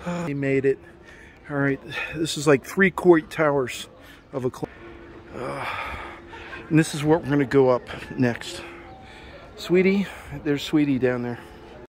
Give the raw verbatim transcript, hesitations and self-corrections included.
They made it. All right, this is like three court towers of a club. Uh, and this is where we're gonna go up next. Sweetie, there's Sweetie down there.